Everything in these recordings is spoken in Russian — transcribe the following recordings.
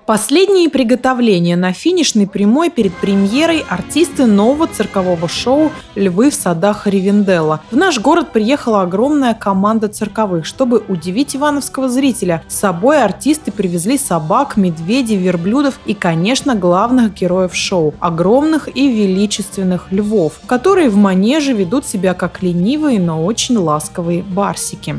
Последние приготовления на финишной прямой перед премьерой артисты нового циркового шоу «Львы в садах Ривенделла». В наш город приехала огромная команда цирковых. Чтобы удивить ивановского зрителя, с собой артисты привезли собак, медведей, верблюдов и, конечно, главных героев шоу – огромных и величественных львов, которые в манеже ведут себя как ленивые, но очень ласковые барсики.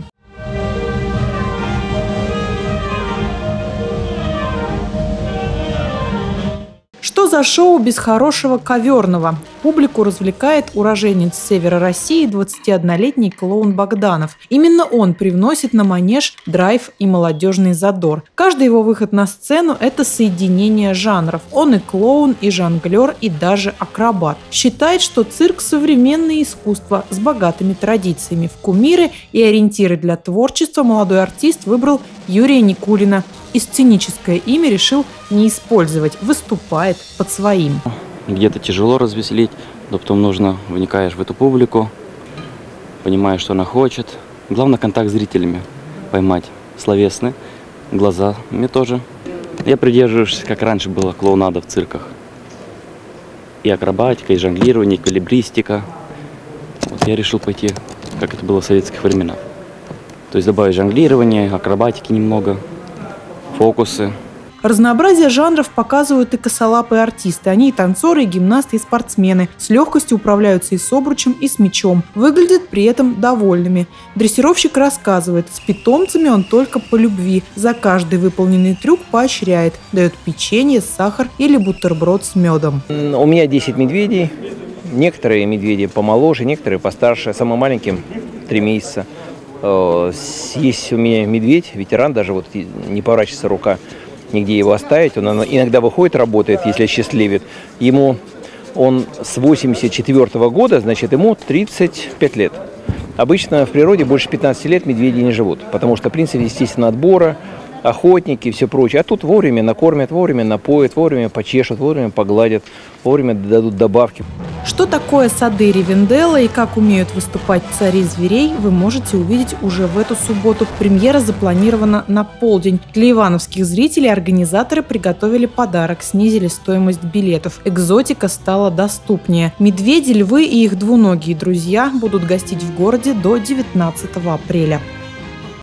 Что за шоу без хорошего коверного? Публику развлекает уроженец севера России 21-летний клоун Богданов. Именно он привносит на манеж драйв и молодежный задор. Каждый его выход на сцену – это соединение жанров. Он и клоун, и жонглер, и даже акробат. Считает, что цирк – современное искусство с богатыми традициями. В кумиры и ориентиры для творчества молодой артист выбрал Юрия Никулина. И сценическое имя решил не использовать, выступает под своим. Где-то тяжело развеселить, но потом вникаешь в эту публику, понимаешь, что она хочет. Главное, контакт с зрителями поймать, словесный, глазами тоже. Я придерживаюсь, как раньше было, клоунада в цирках. И акробатика, и жонглирование, и эквилибристика. Вот я решил пойти, как это было в советских временах. То есть добавить жонглирование, акробатики немного, фокусы. Разнообразие жанров показывают и косолапые артисты. Они и танцоры, и гимнасты, и спортсмены. С легкостью управляются и с обручем, и с мечом. Выглядят при этом довольными. Дрессировщик рассказывает, с питомцами он только по любви. За каждый выполненный трюк поощряет. Дает печенье, сахар или бутерброд с медом. У меня 10 медведей. Некоторые медведи помоложе, некоторые постарше. Самым маленьким 3 месяца. Есть у меня медведь, ветеран, даже вот не поворачивается рука, нигде его оставить. Он иногда выходит, работает, если счастливит. Он с 84 года, значит, ему 35 лет. Обычно в природе больше 15 лет медведи не живут, потому что принцип, естественно, отбора, охотники и все прочее. А тут вовремя накормят, вовремя напоят, вовремя почешут, вовремя погладят, вовремя дадут добавки. Что такое сады Ривенделла и как умеют выступать цари зверей, вы можете увидеть уже в эту субботу. Премьера запланирована на полдень. Для ивановских зрителей организаторы приготовили подарок, снизили стоимость билетов. Экзотика стала доступнее. Медведи, львы и их двуногие друзья будут гостить в городе до 19 апреля.